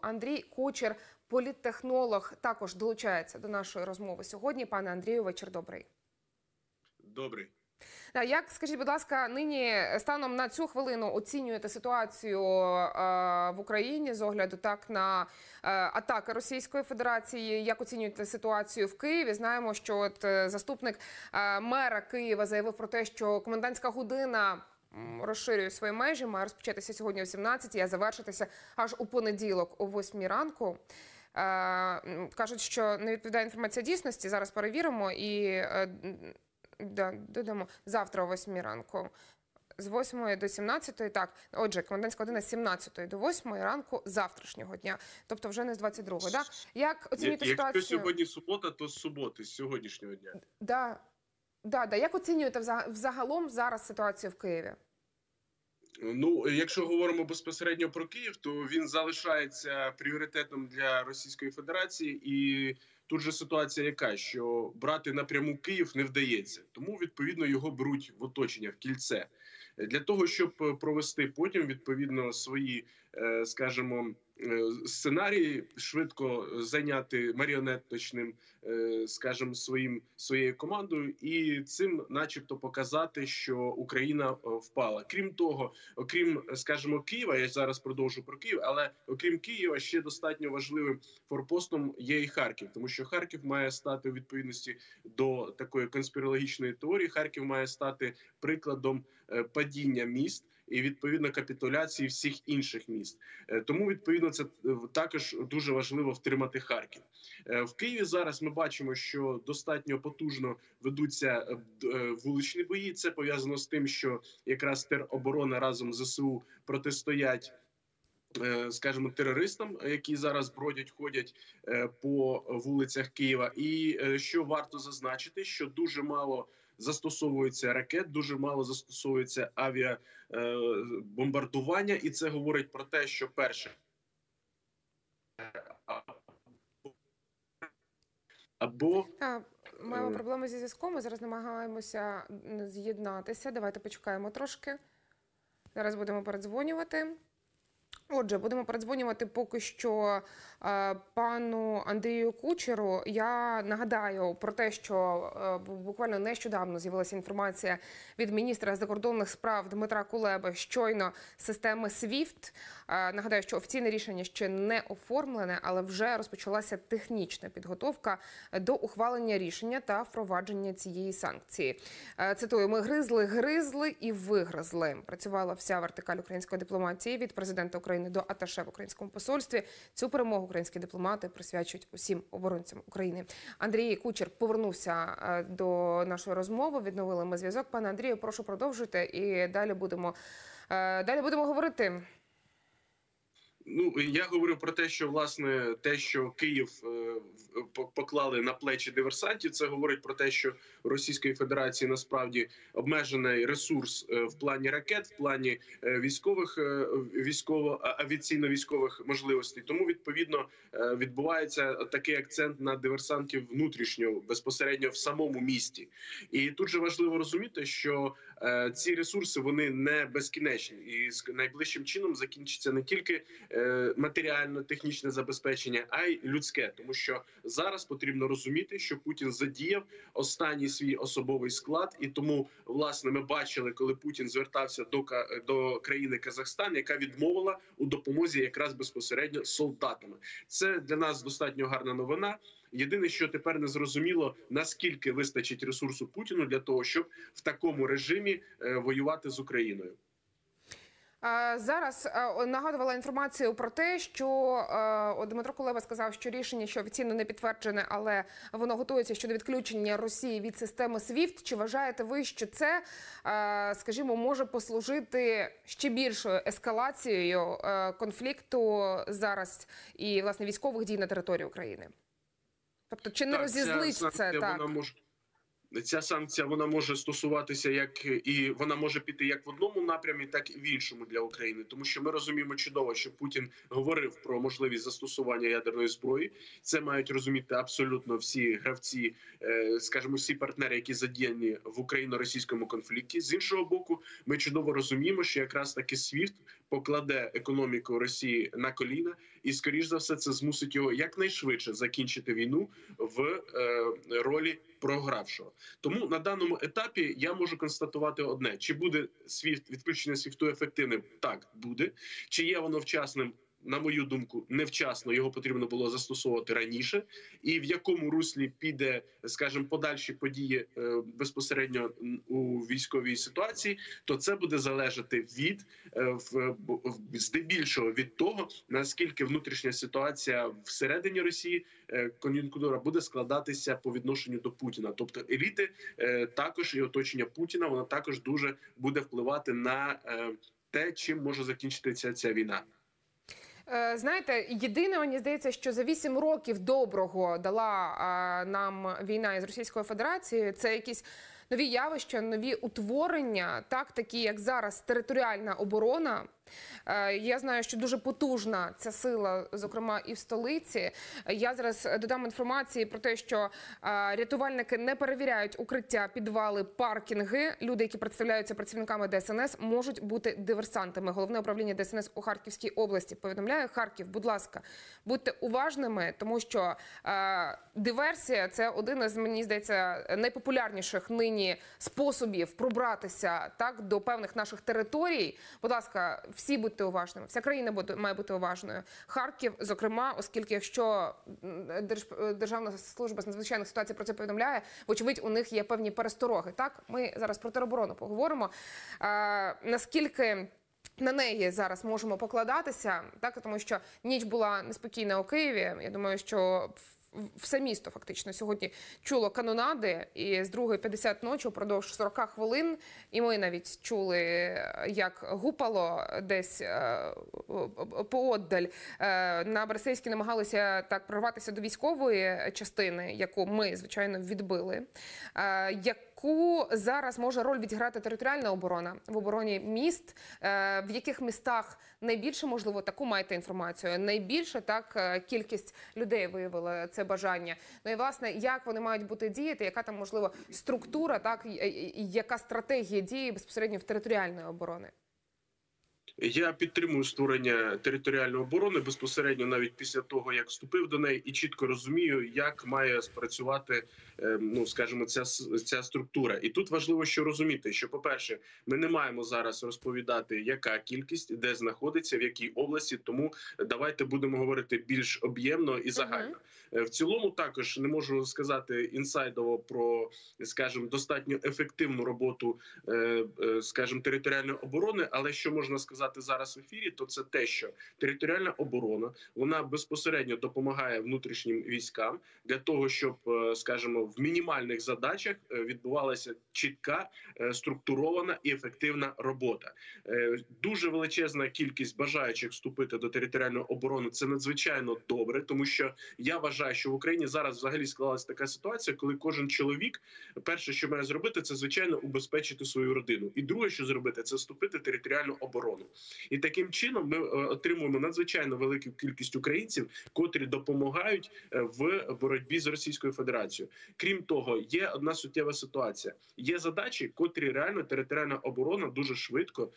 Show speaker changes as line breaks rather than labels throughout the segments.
Андрій Кучер, політтехнолог, також долучається до нашої розмови сьогодні. Пане Андрію, вечір добрий.
Добрий.
Як, скажіть, будь ласка, нині станом на цю хвилину оцінюєте ситуацію в Україні з огляду на атаки Російської Федерації? Як оцінюєте ситуацію в Києві? Знаємо, що заступник мера Києва заявив про те, що комендантська година розширює свої межі, має розпочатися сьогодні о 17-й, а завершитися аж у понеділок о 8-й ранку. Кажуть, що не відповідає інформація дійсності, зараз перевіримо і додамо завтра о 8-й ранку. З 8 до 17, так. Отже, комендантська година з 17 до 8 ранку завтрашнього дня. Тобто вже не з 22-го, так? Як оцінюєте ситуацію?
Якщо сьогодні субота, то з суботи, з сьогоднішнього дня.
Да. Як оцінюєте взагалом зараз ситуацію в Києві?
Ну, якщо говоримо безпосередньо про Київ, то він залишається пріоритетом для Російської Федерації. І тут же ситуація яка, що брати напряму Київ не вдається. Тому, відповідно, його беруть в оточення, в кільце. Для того, щоб провести потім, відповідно, свої, скажімо, сценарії, швидко зайняти маріонеточним, скажімо, своєю командою і цим начебто показати, що Україна впала. Крім того, окрім, скажімо, Києва, я зараз продовжу про Київ, але окрім Києва ще достатньо важливим форпостом є і Харків, тому що Харків має стати у відповідності до такої конспірологічної теорії, Харків має стати прикладом падіння міст і, відповідно, капітуляції всіх інших міст. Тому, відповідно, це також дуже важливо втримати Харків. В Києві зараз ми бачимо, що достатньо потужно ведуться вуличні бої. Це пов'язано з тим, що якраз тероборона разом з ЗСУ протистоять, скажімо, терористам, які зараз бродять, ходять по вулицях Києва. І що варто зазначити, що дуже мало застосовується ракет, дуже мало застосовується авіабомбардування, і це говорить про те, що перше
маємо проблеми зі зв'язком, ми зараз намагаємося з'єднатися. Давайте почекаємо трошки. Зараз будемо передзвонювати. Отже, будемо передзвонювати поки що пану Андрію Кучеру. Я нагадаю про те, що буквально нещодавно з'явилася інформація від міністра закордонних справ Дмитра Кулеби щойно системи SWIFT. Нагадаю, що офіційне рішення ще не оформлене, але вже розпочалася технічна підготовка до ухвалення рішення та впровадження цієї санкції. Цитую, ми гризли і вигризли. Працювала вся вертикаль української дипломатії від президента України до аташе в українському посольстві. Цю перемогу українські дипломати присвячують усім оборонцям України. Андрій Кучер повернувся до нашої розмови, відновили ми зв'язок. Пане Андрію, прошу продовжуйте і далі будемо говорити.
Ну, я говорю про те, що, власне, те, що Київ поклали на плечі диверсантів, це говорить про те, що у Російської Федерації насправді обмежений ресурс в плані ракет, в плані авіаційно-військових можливостей. Тому, відповідно, відбувається такий акцент на диверсантів внутрішньо, безпосередньо в самому місті. І тут же важливо розуміти, що ці ресурси, вони не безкінечні. І найближчим чином закінчиться не тільки матеріально-технічне забезпечення, а й людське. Тому що зараз потрібно розуміти, що Путін задіяв останній свій особовий склад. І тому, власне, ми бачили, коли Путін звертався до країни Казахстан, яка відмовила у допомозі якраз безпосередньо солдатами. Це для нас достатньо гарна новина. Єдине, що тепер не зрозуміло, наскільки вистачить ресурсу Путіну для того, щоб в такому режимі воювати з Україною.
Зараз нагадувала інформацію про те, що Дмитро Кулеба сказав, що рішення, що офіційно не підтверджене, але воно готується щодо відключення Росії від системи SWIFT. Чи вважаєте ви, що це, скажімо, може послужити ще більшою ескалацією конфлікту зараз і, власне, військових дій на території України? Тобто, чи не розізлить це так?
Ця санкція вона може стосуватися і вона може піти як в одному напрямі, так і в іншому для України, тому що ми розуміємо чудово, що Путін говорив про можливість застосування ядерної зброї. Це мають розуміти абсолютно всі гравці, скажімо, всі партнери, які задіяні в україно-російському конфлікті. З іншого боку, ми чудово розуміємо, що якраз таки SWIFT покладе економіку Росії на коліна, і скоріш за все це змусить його якнайшвидше закінчити війну в ролі програвшого. Тому на даному етапі я можу констатувати одне: чи буде відключення SWIFT ефективним? Так, буде. Чи є воно вчасним? На мою думку, невчасно, його потрібно було застосовувати раніше. І в якому руслі піде, скажімо, подальші події безпосередньо у військовій ситуації, то це буде залежати здебільшого від того, наскільки внутрішня ситуація всередині Росії, кон'юнктура буде складатися по відношенню до Путіна. Тобто еліти також і оточення Путіна, воно також дуже буде впливати на те, чим може закінчитися ця війна.
Знаєте, єдине, мені здається, що за 8 років доброго дала нам війна із Російською Федерацією, це якісь нові явища, нові утворення, такі як зараз територіальна оборона. Я знаю, що дуже потужна ця сила, зокрема і в столиці. Я зараз додам інформації про те, що рятувальники не перевіряють укриття, підвали, паркінги. Люди, які представляються працівниками ДСНС, можуть бути диверсантами. Головне управління ДСНС у Харківській області повідомляє: Харків, будь ласка, будьте уважними, тому що диверсія – це один із, мені здається, найпопулярніших нині способів пробратися до певних наших територій. Будь ласка, всі будьте уважними, вся країна має бути уважною. Харків, зокрема, оскільки якщо Державна служба з надзвичайних ситуацій про це повідомляє, вочевидь, у них є певні перестороги. Ми зараз про тероборону поговоримо. Наскільки на неї зараз можемо покладатися, тому що ніч була неспокійна у Києві. Я думаю, що все місто фактично сьогодні чуло канонади, і з 2:50 ночі впродовж 40 хвилин, і ми навіть чули, як гупало десь поодаль. На Берестейській намагалися прорватися до військової частини, яку ми, звичайно, відбили. Яку зараз може роль відіграти територіальна оборона в обороні міст? В яких містах найбільше, можливо, таку маєте інформацію? Найбільше кількість людей виявила це бажання. Ну і, власне, як вони мають бути діяти, яка там, можливо, структура, яка стратегія дії безпосередньо в територіальної оборони?
Я підтримую створення територіальної оборони безпосередньо навіть після того, як вступив до неї, і чітко розумію, як має спрацювати, скажімо, ця структура. І тут важливо що розуміти, що, по-перше, ми не маємо зараз розповідати, яка кількість, де знаходиться, в якій області, тому давайте будемо говорити більш об'ємно і загально. В цілому також не можу сказати інсайдово про, скажімо, достатньо ефективну роботу, скажімо, територіальної оборони, але що можна сказати зараз в ефірі, то це те, що територіальна оборона, вона безпосередньо допомагає внутрішнім військам для того, щоб, скажімо, в мінімальних задачах відбувалася чітка, структурована і ефективна робота. Дуже величезна кількість бажаючих вступити до територіальної оборони – це надзвичайно добре, тому що я вважаю, що в Україні зараз взагалі склалася така ситуація, коли кожен чоловік, перше, що має зробити, це, звичайно, убезпечити свою родину. І друге, що зробити, це вступити в територіальну оборону. І таким чином ми отримуємо надзвичайно велику кількість українців, котрі допомагають в боротьбі з Російською Федерацією. Крім того, є одна суттєва ситуація. Є задачі, котрі реально територіальна оборона дуже швидко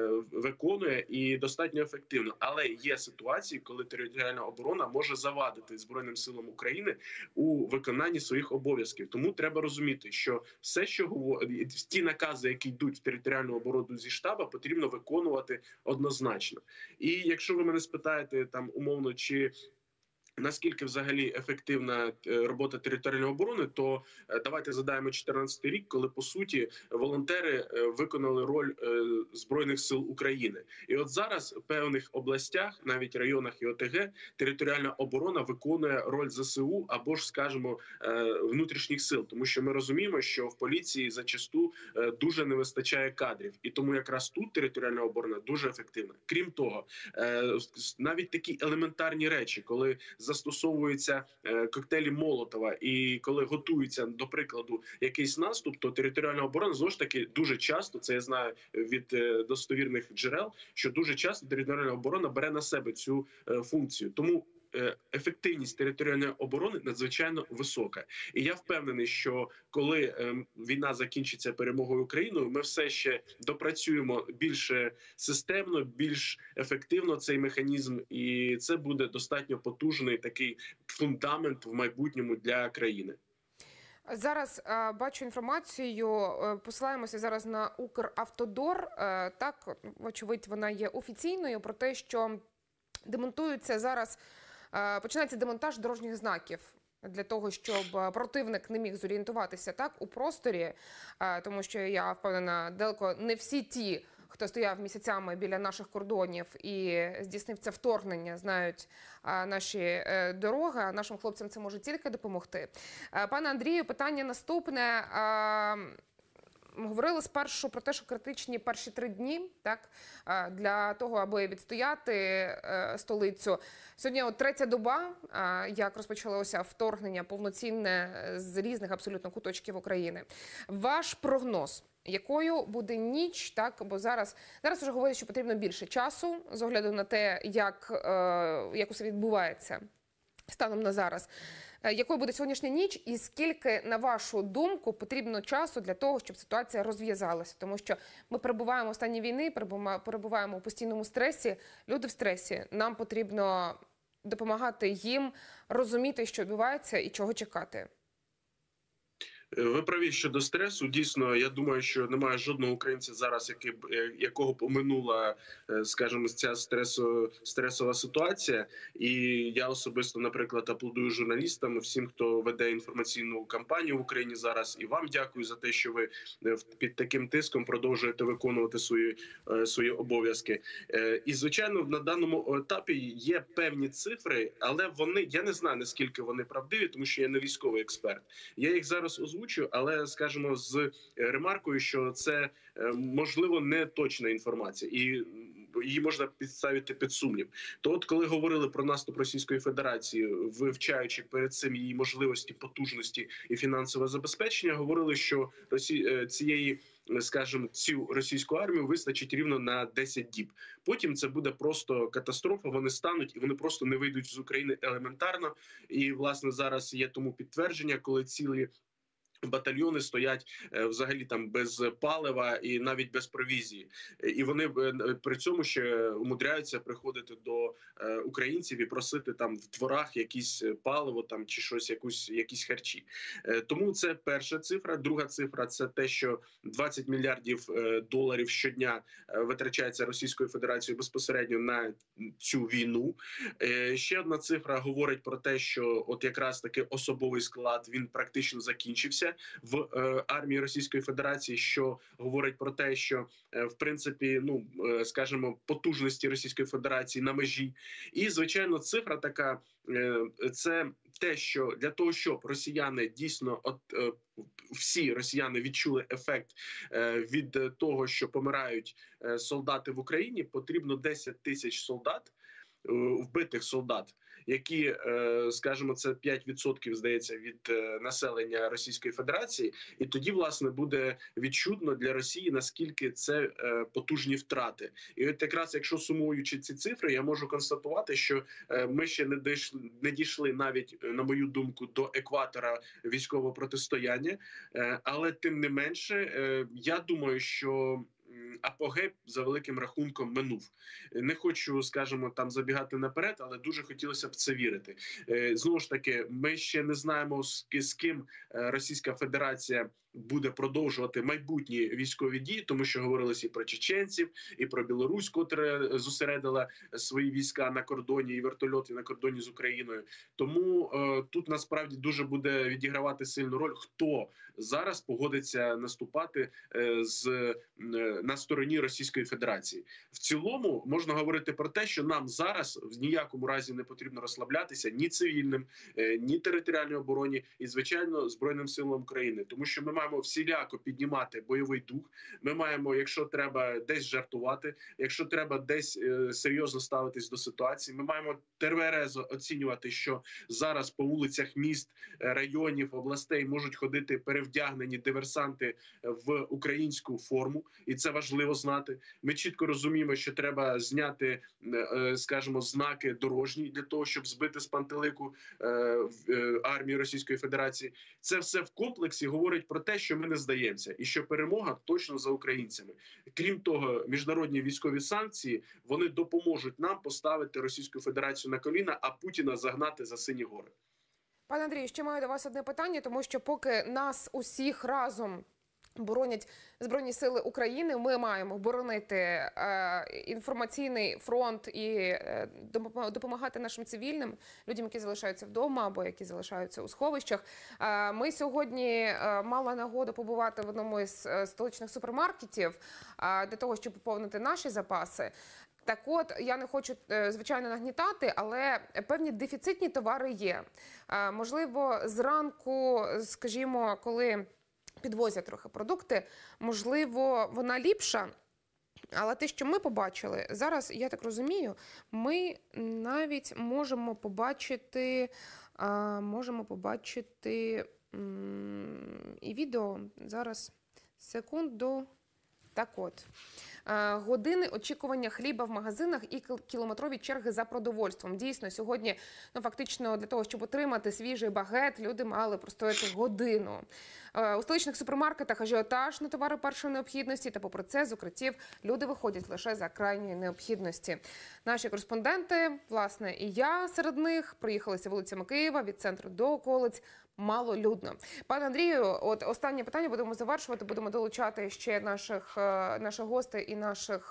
виконує і достатньо ефективно. Але є ситуації, коли територіальна оборона може завадити Збройним силам України у виконанні своїх обов'язків. Тому треба розуміти, що все, що говорить, ті накази, які йдуть в територіальну оборону зі штабу, потрібно виконувати однозначно. І якщо ви мене спитаєте там умовно, чи наскільки взагалі ефективна робота територіальної оборони, то давайте згадаємо 2014 рік, коли, по суті, волонтери виконали роль Збройних сил України. І от зараз в певних областях, навіть районах і ОТГ, територіальна оборона виконує роль ЗСУ або ж, скажімо, внутрішніх сил. Тому що ми розуміємо, що в поліції зачасту дуже не вистачає кадрів. І тому якраз тут територіальна оборона дуже ефективна. Крім того, навіть такі елементарні речі, коли застосовуються коктейлі Молотова і коли готується, до прикладу, якийсь наступ, то територіальна оборона знову ж таки дуже часто, це я знаю від достовірних джерел, що дуже часто територіальна оборона бере на себе цю функцію. Тому ефективність територіальної оборони надзвичайно висока. І я впевнений, що коли війна закінчиться перемогою Україною, ми все ще допрацюємо більш системно, більш ефективно цей механізм, і це буде достатньо потужний такий фундамент в майбутньому для країни.
Зараз бачу інформацію, посилаємося зараз на Укравтодор, так, вочевидь, вона є офіційною, про те, що демонтуються зараз, починається демонтаж дорожніх знаків для того, щоб противник не міг зорієнтуватися так у просторі, тому що я впевнена, далеко не всі ті, хто стояв місяцями біля наших кордонів і здійснив це вторгнення, знають наші дороги, а нашим хлопцям це може тільки допомогти. Пане Андрію, питання наступне. Ми говорили спершу про те, що критичні перші 3 дні, так, для того, аби відстояти столицю. Сьогодні от 3-я доба, як розпочалося вторгнення повноцінне з різних абсолютно куточків України. Ваш прогноз, якою буде ніч, так, бо зараз вже говорять, що потрібно більше часу, з огляду на те, як усе відбувається станом на зараз. Якою буде сьогоднішня ніч і скільки, на вашу думку, потрібно часу для того, щоб ситуація розв'язалася? Тому що ми перебуваємо в стані війни, перебуваємо у постійному стресі, люди в стресі. Нам потрібно допомагати їм розуміти, що відбувається і чого чекати.
Ви праві щодо стресу. Дійсно, я думаю, що немає жодного українця зараз, якого поминула, скажімо, ця стресова ситуація. І я особисто, наприклад, аплодую журналістам, всім, хто веде інформаційну кампанію в Україні зараз. І вам дякую за те, що ви під таким тиском продовжуєте виконувати свої обов'язки. І, звичайно, на даному етапі є певні цифри, але я не знаю, наскільки вони правдиві, тому що я не військовий експерт. Я їх зараз озвучу, але, скажімо, з ремаркою, що це, можливо, не точна інформація, і її можна підставити під сумнів. То от, коли говорили про наступ Російської Федерації, вивчаючи перед цим її можливості, потужності і фінансове забезпечення, говорили, що цю російську армію вистачить рівно на 10 діб. Потім це буде просто катастрофа, вони стануть і вони просто не вийдуть з України елементарно. І, власне, зараз є тому підтвердження, коли цілі батальйони стоять взагалі там без палива і навіть без провізії. І вони при цьому ще умудряються приходити до українців і просити там в дворах якісь паливо там чи щось, якісь харчі. Тому це перша цифра. Друга цифра – це те, що 20 мільярдів доларів щодня витрачається Російською Федерацією безпосередньо на цю війну. Ще одна цифра говорить про те, що от якраз таки особовий склад, він практично закінчився в армії Російської Федерації, що говорить про те, що в принципі, скажімо, потужності Російської Федерації на межі. І, звичайно, цифра така, це те, що для того, щоб росіяни дійсно, всі росіяни відчули ефект від того, що помирають солдати в Україні, потрібно 10 тисяч солдат, вбитих солдат, які, скажімо, це 5%, здається, від населення Російської Федерації, і тоді, власне, буде відчутно для Росії, наскільки це потужні втрати. І от якраз, якщо сумуючи ці цифри, я можу констатувати, що ми ще не дійшли навіть, на мою думку, до екватора військового протистояння, але тим не менше, я думаю, що апогей за великим рахунком минув. Не хочу, скажімо, там забігати наперед, але дуже хотілося б це вірити. Знову ж таки, ми ще не знаємо, з ким Російська Федерація буде продовжувати майбутні військові дії, тому що говорилося і про чеченців, і про Білорусь, котра зосередила свої війська на кордоні і вертольоти на кордоні з Україною. Тому тут насправді дуже буде відігравати сильну роль, хто зараз погодиться наступати на стороні Російської Федерації. В цілому можна говорити про те, що нам зараз в ніякому разі не потрібно розслаблятися ні цивільним, ні територіальній обороні і, звичайно, Збройним силам України. Тому що ми маємо маємо всіляко піднімати бойовий дух. Ми маємо, якщо треба, десь жартувати, якщо треба десь серйозно ставитись до ситуації. Ми маємо тверезо оцінювати, що зараз по вулицях міст, районів, областей можуть ходити перевдягнені диверсанти в українську форму, і це важливо знати. Ми чітко розуміємо, що треба зняти, скажімо, знаки дорожні для того, щоб збити з пантелику армію Російської Федерації. Це все в комплексі говорить про те, що ми не здаємося, і що перемога точно за українцями. Крім того, міжнародні військові санкції, вони допоможуть нам поставити Російську Федерацію на коліна, а Путіна загнати за сині гори.
Пане Андрію, ще маю до вас одне питання, тому що поки нас усіх разом боронять Збройні сили України, ми маємо боронити інформаційний фронт і допомагати нашим цивільним, людям, які залишаються вдома або які залишаються у сховищах. Ми сьогодні мали нагоду побувати в одному із столичних супермаркетів для того, щоб поповнити наші запаси. Так от, я не хочу, звичайно, нагнітати, але певні дефіцитні товари є. Можливо, зранку, скажімо, коли підвозять трохи продукти, можливо, вона ліпша. Але те, що ми побачили, зараз, я так розумію, ми навіть можемо побачити і відео. Зараз, секунду. Так от. Години очікування хліба в магазинах і кілометрові черги за продовольством. Дійсно, сьогодні, фактично, для того, щоб отримати свіжий багет, люди мали простояти годину. У столичних супермаркетах ажіотаж на товари першої необхідності, та попри це з укриттів люди виходять лише за крайньої необхідності. Наші кореспонденти, власне, і я серед них, проїхалися вулицями Києва від центру до околиць. Малолюдно. Пане Андрію, от останнє питання, будемо завершувати, будемо долучати ще наших гостей і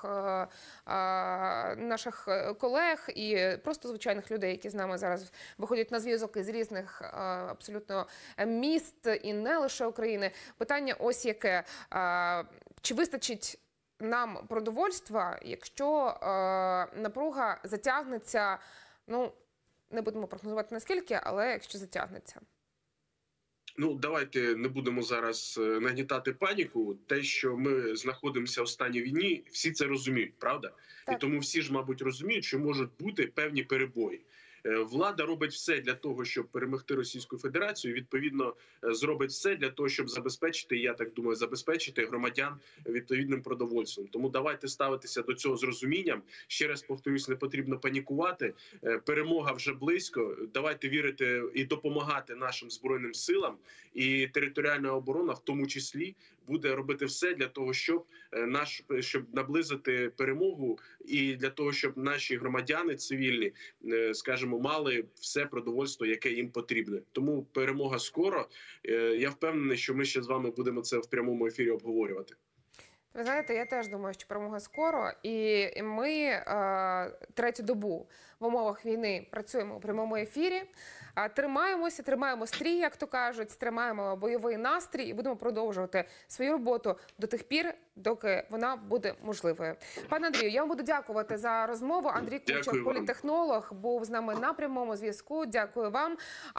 наших колег, і просто звичайних людей, які з нами зараз виходять на зв'язок із різних абсолютно міст і не лише України. Питання ось яке. Чи вистачить нам продовольства, якщо напруга затягнеться, не будемо прогнозувати наскільки, але якщо затягнеться?
Давайте не будемо зараз нагнітати паніку. Те, що ми знаходимося в стані війни, всі це розуміють, правда? Так. І тому всі ж, мабуть, розуміють, що можуть бути певні перебої. Влада робить все для того, щоб перемогти Російську Федерацію. Відповідно, зробить все для того, щоб забезпечити, я так думаю, забезпечити громадян відповідним продовольством. Тому давайте ставитися до цього з розумінням. Ще раз повторюсь, не потрібно панікувати. Перемога вже близько. Давайте вірити і допомагати нашим Збройним силам. І територіальна оборона, в тому числі, буде робити все для того, щоб наблизити перемогу і для того, щоб наші громадяни цивільні, скажімо, мали все продовольство, яке їм потрібне. Тому перемога скоро. Я впевнений, що ми ще з вами будемо це в прямому ефірі обговорювати.
Ви знаєте, я теж думаю, що перемога скоро. І ми третю добу в умовах війни працюємо у прямому ефірі. Тримаємося, тримаємо стрій, як то кажуть, тримаємо бойовий настрій і будемо продовжувати свою роботу до тих пір, доки вона буде можливою. Пане Андрію, я вам буду дякувати за розмову. Андрій Кучер, політехнолог, був з нами на прямому зв'язку. Дякую вам.